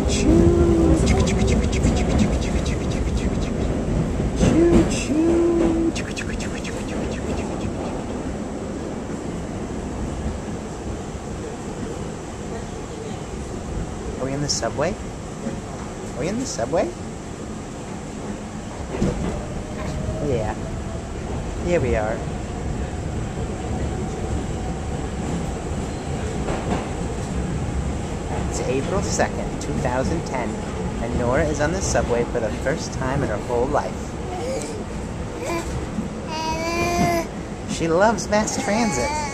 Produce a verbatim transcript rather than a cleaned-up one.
choo. Choo choo choo choo choo choo choo choo choo choo choo choo. Choo choo choo choo choo choo choo choo choo. Are we in the subway? Are we in the subway? Oh, yeah. Here we are. It's April second, two thousand ten, and Nora is on the subway for the first time in her whole life. She loves mass transit.